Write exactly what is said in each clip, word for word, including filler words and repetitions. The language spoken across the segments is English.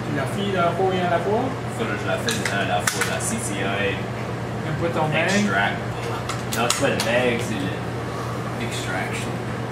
Tu la files à la fois et à la fois? Faudrait que je la fasse à la fois, la C C I. Même pas ton mag? Extract. Non, c'est pas le mag, c'est le extraction.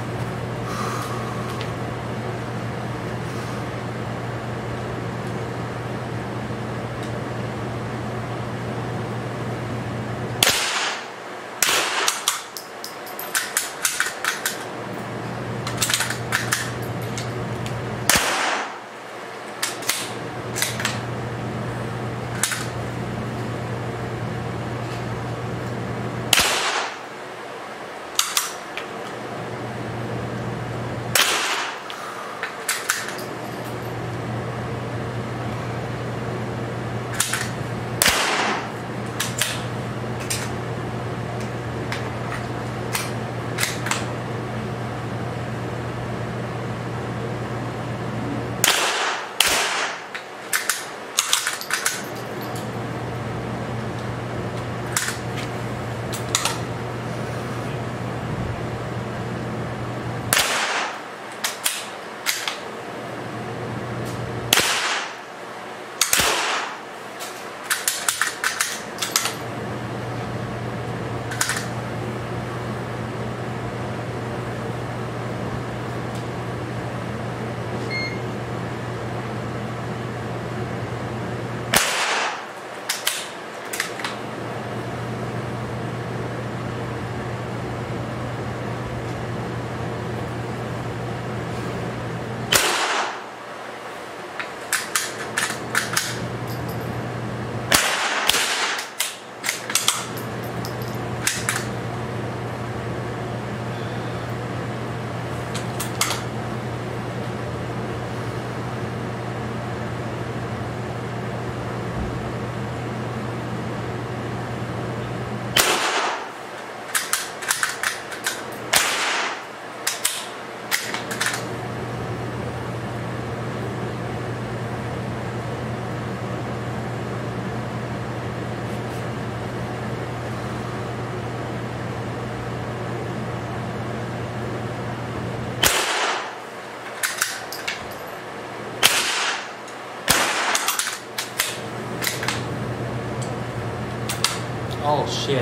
Oh shit.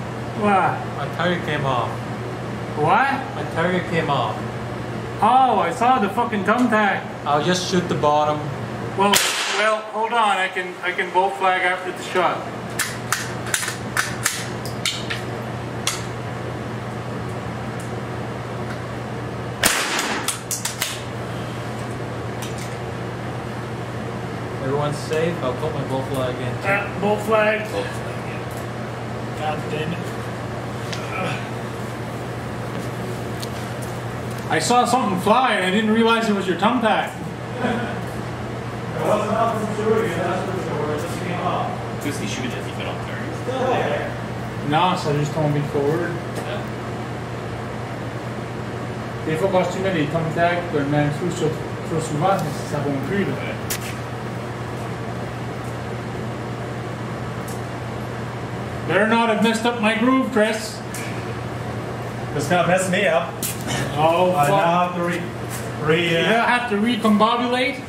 What? My tire came off. What? My tire came off. Oh, I saw the fucking thumbtack. I'll just shoot the bottom. Well, well, hold on. I can, I can bolt flag after the shot. Everyone's safe. I'll put my bolt flag in. Uh, bolt flag. Bolt flag, God damn it. I saw something fly and I didn't realize it was your thumbtack. It wasn't up from shooting, that's for sure. It just came off. Qu'est-ce qu'il shoot, il fait l'entrée. Still there. Non, ça a juste tombé forward. Yeah. Des fois, quand tu mets les thumbtacks, tu le mets trop, sur, trop souvent, ça ne va plus. Là. Ouais. Better not have messed up my groove, Chris. It's gonna mess me up. Oh, I fuck. now have to re... re You uh, have to recombobulate?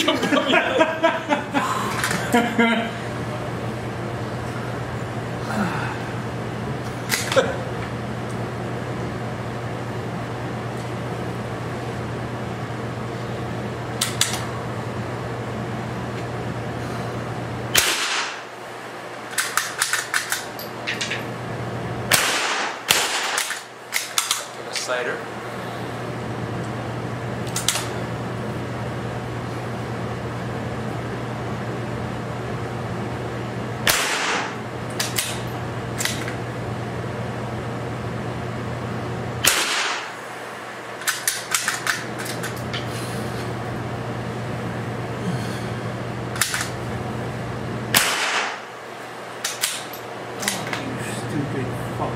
Cider. Stupid fuck.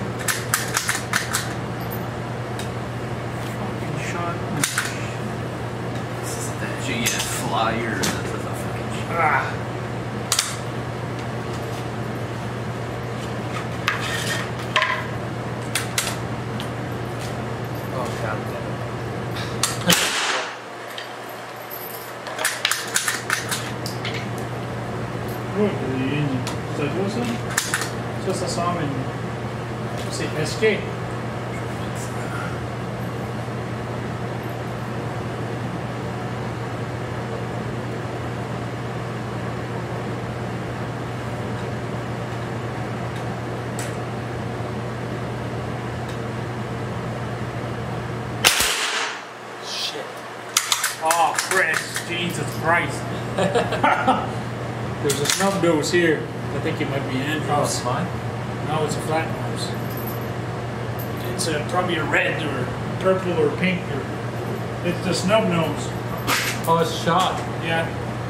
Fucking shot. flyer. That's what the fucking shit. Ah. Oh, god damn Oh, ça joue ça? Ça, ça semble une... C'est S K. Shit. Oh, Chris, Jesus Christ. There's a snub nose here. I think it might be Andrew's. Oh, it's mine? No, it's a flat nose. It's a, probably a red or purple or pink or... It's the snub nose. Oh, it's shot. Yeah.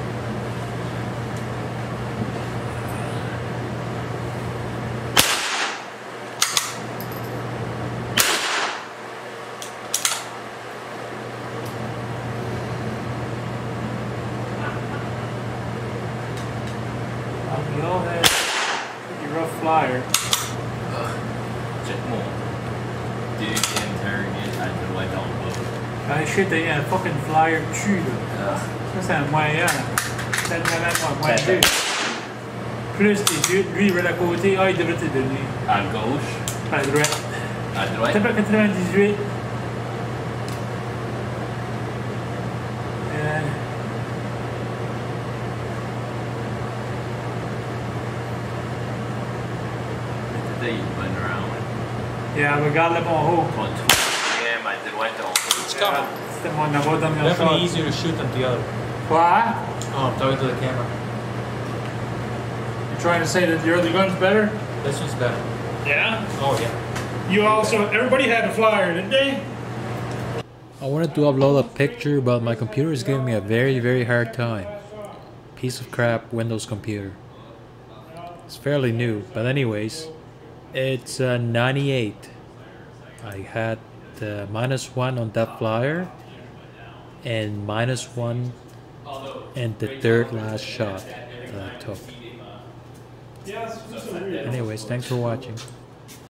We all had a pretty rough flyer. Check more. Dude, interrogate à droite en bas. Ah shit, il y a un fucking flyer dessus là. Ah. Ça c'est un moyen. C'est un moyen, moins deux. Plus tes yeux, lui il va à côté, ah il devrait te donner. À gauche. À droite. À droite. C'est pas quatre-vingt-dix-huit. Euh... C'était une bonne round. Yeah, regarde le bon haut. Ton troisième à droite en bas. It's coming. C'était mon avant-dernière Definitely shot. easier to shoot than the other. What? Oh, I'm talking to the camera. You're trying to say that the other gun's better? This one's better. Yeah? Oh, yeah. You also, everybody had a flyer, didn't they? I wanted to upload a picture, but my computer is giving me a very, very hard time. Piece of crap Windows computer. It's fairly new, but anyways, it's uh, ninety-eight. I had uh, minus one on that flyer, and minus one in the third last shot that I took. Anyways, thanks for watching.